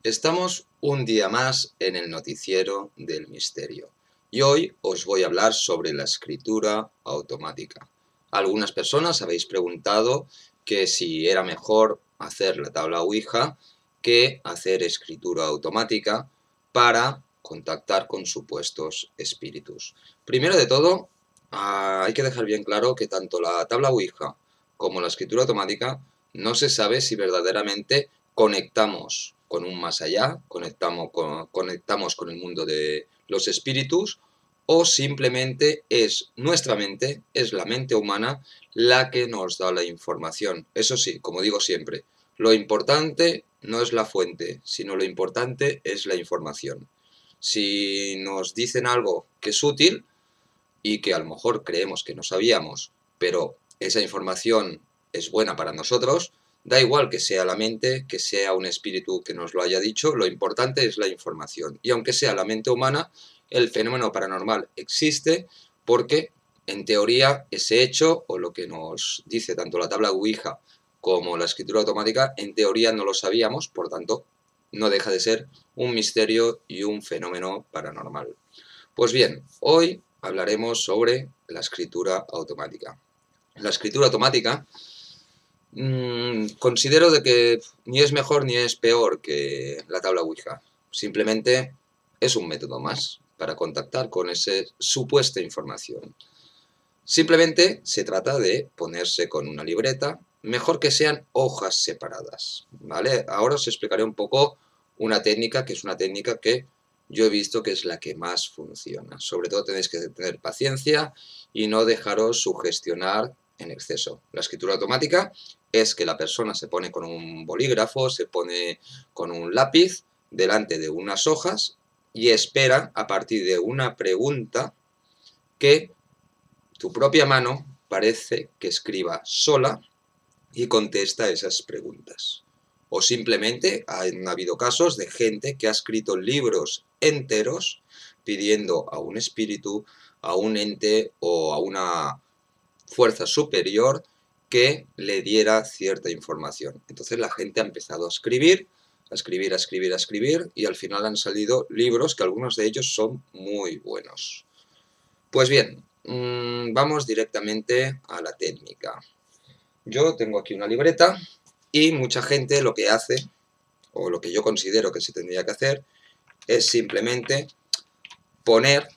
Estamos un día más en el noticiero del misterio y hoy os voy a hablar sobre la escritura automática. Algunas personas habéis preguntado que si era mejor hacer la tabla Ouija que hacer escritura automática para contactar con supuestos espíritus. Primero de todo, hay que dejar bien claro que tanto la tabla Ouija como la escritura automática no se sabe si verdaderamente conectamos con un más allá, conectamos con el mundo de los espíritus, o simplemente es nuestra mente, es la mente humana la que nos da la información. Eso sí, como digo siempre, lo importante no es la fuente, sino lo importante es la información. Si nos dicen algo que es útil y que a lo mejor creemos que no sabíamos, pero esa información es buena para nosotros, da igual que sea la mente, que sea un espíritu que nos lo haya dicho, lo importante es la información. Y aunque sea la mente humana, el fenómeno paranormal existe porque, en teoría, ese hecho, o lo que nos dice tanto la tabla Ouija como la escritura automática, en teoría no lo sabíamos, por tanto, no deja de ser un misterio y un fenómeno paranormal. Pues bien, hoy hablaremos sobre la escritura automática. La escritura automática considero de que ni es mejor ni es peor que la tabla Ouija. Simplemente es un método más para contactar con esa supuesta información. Simplemente se trata de ponerse con una libreta, mejor que sean hojas separadas, ¿vale? Ahora os explicaré un poco una técnica que es una técnica que yo he visto que es la que más funciona. Sobre todo tenéis que tener paciencia y no dejaros sugestionar en exceso. La escritura automática es que la persona se pone con un bolígrafo, se pone con un lápiz delante de unas hojas y espera a partir de una pregunta que tu propia mano parece que escriba sola y contesta esas preguntas. O simplemente han habido casos de gente que ha escrito libros enteros pidiendo a un espíritu, a un ente o a una fuerza superior que le diera cierta información. Entonces la gente ha empezado a escribir, a escribir, a escribir, a escribir y al final han salido libros que algunos de ellos son muy buenos. Pues bien, vamos directamente a la técnica. Yo tengo aquí una libreta y mucha gente lo que hace, o lo que yo considero que se tendría que hacer, es simplemente poner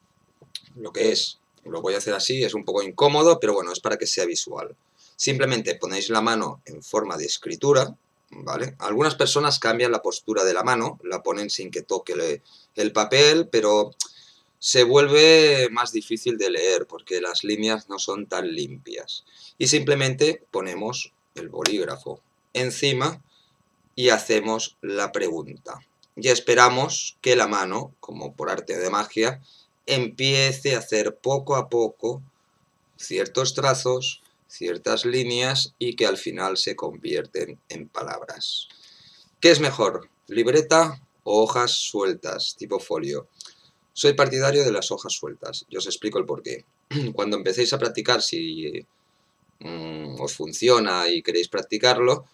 lo que es, lo voy a hacer así, es un poco incómodo, pero bueno, es para que sea visual. Simplemente ponéis la mano en forma de escritura, ¿vale? Algunas personas cambian la postura de la mano, la ponen sin que toque el papel, pero se vuelve más difícil de leer porque las líneas no son tan limpias. Y simplemente ponemos el bolígrafo encima y hacemos la pregunta. Y esperamos que la mano, como por arte de magia, empiece a hacer poco a poco ciertos trazos, ciertas líneas y que al final se convierten en palabras. ¿Qué es mejor, libreta o hojas sueltas, tipo folio? Soy partidario de las hojas sueltas y os explico el porqué. Cuando empecéis a practicar, si os funciona y queréis practicarlo,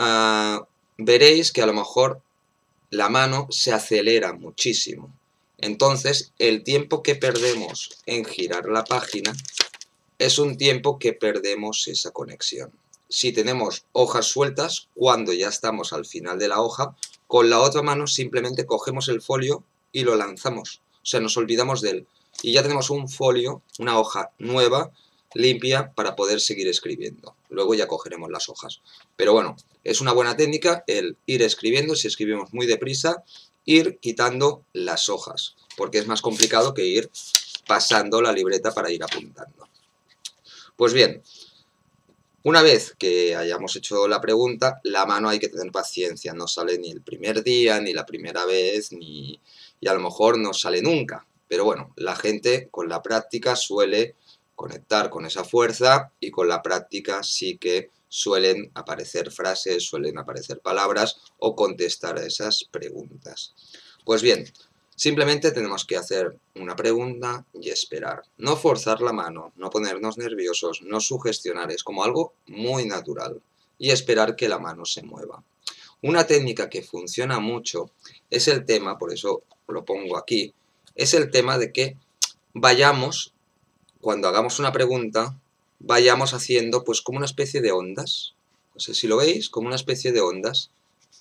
veréis que a lo mejor la mano se acelera muchísimo. Entonces, el tiempo que perdemos en girar la página es un tiempo que perdemos esa conexión. Si tenemos hojas sueltas, cuando ya estamos al final de la hoja, con la otra mano simplemente cogemos el folio y lo lanzamos. O sea, nos olvidamos de él. Y ya tenemos un folio, una hoja nueva, limpia, para poder seguir escribiendo. Luego ya cogeremos las hojas. Pero bueno, es una buena técnica el ir escribiendo, si escribimos muy deprisa, ir quitando las hojas, porque es más complicado que ir pasando la libreta para ir apuntando. Pues bien, una vez que hayamos hecho la pregunta, la mano hay que tener paciencia, no sale ni el primer día, ni la primera vez, y a lo mejor no sale nunca. Pero bueno, la gente con la práctica suele conectar con esa fuerza y con la práctica sí que suelen aparecer frases, suelen aparecer palabras o contestar a esas preguntas. Pues bien, simplemente tenemos que hacer una pregunta y esperar. No forzar la mano, no ponernos nerviosos, no sugestionar, es como algo muy natural. Y esperar que la mano se mueva. Una técnica que funciona mucho es el tema, por eso lo pongo aquí, es el tema de que vayamos, cuando hagamos una pregunta, vayamos haciendo pues como una especie de ondas. No sé si lo veis, como una especie de ondas,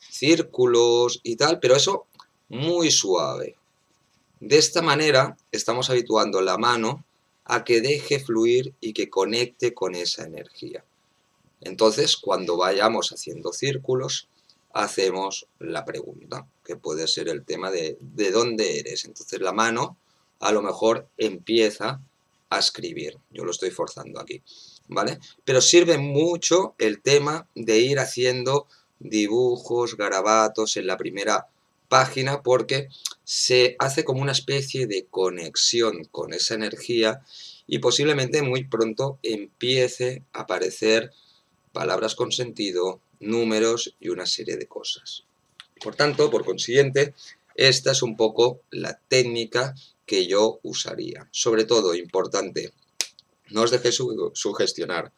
círculos y tal, pero eso muy suave. De esta manera estamos habituando la mano a que deje fluir y que conecte con esa energía. Entonces, cuando vayamos haciendo círculos, hacemos la pregunta, que puede ser el tema de dónde eres. Entonces la mano a lo mejor empieza a escribir. Yo lo estoy forzando aquí, ¿vale? Pero sirve mucho el tema de ir haciendo dibujos, garabatos en la primera página porque se hace como una especie de conexión con esa energía y posiblemente muy pronto empiece a aparecer palabras con sentido, números y una serie de cosas. Por tanto, por consiguiente, esta es un poco la técnica que yo usaría. Sobre todo, importante, no os dejéis sugestionar.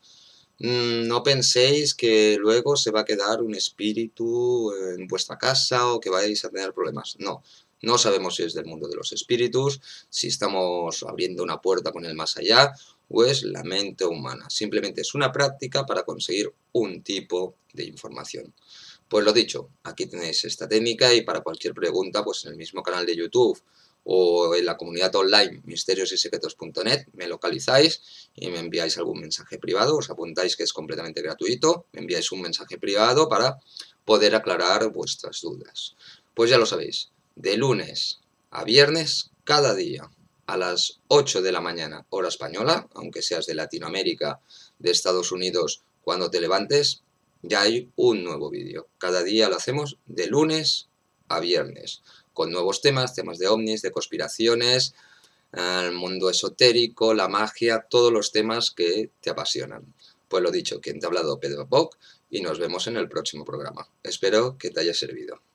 No penséis que luego se va a quedar un espíritu en vuestra casa o que vais a tener problemas. No, no sabemos si es del mundo de los espíritus, si estamos abriendo una puerta con el más allá o es la mente humana. Simplemente es una práctica para conseguir un tipo de información. Pues lo dicho, aquí tenéis esta técnica y para cualquier pregunta, pues en el mismo canal de YouTube o en la comunidad online misteriosySecretos.net me localizáis y me enviáis algún mensaje privado, os apuntáis que es completamente gratuito, me enviáis un mensaje privado para poder aclarar vuestras dudas. Pues ya lo sabéis, de lunes a viernes, cada día, a las 8 de la mañana, hora española, aunque seas de Latinoamérica, de Estados Unidos, cuando te levantes, ya hay un nuevo vídeo. Cada día lo hacemos de lunes a viernes, con nuevos temas, temas de ovnis, de conspiraciones, el mundo esotérico, la magia, todos los temas que te apasionan. Pues lo dicho, quien te ha hablado, Pedro Boc, y nos vemos en el próximo programa. Espero que te haya servido.